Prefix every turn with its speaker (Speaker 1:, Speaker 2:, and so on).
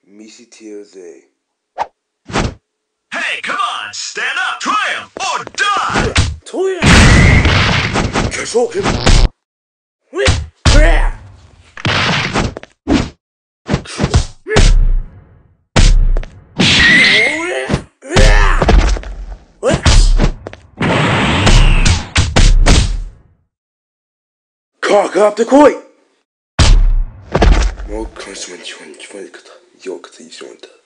Speaker 1: 見せてよぜ。
Speaker 2: Hey, come on, stand up, triumph or die!
Speaker 1: トイレ化粧品かかってこいもう感謝に基本に決まり方よくついしまった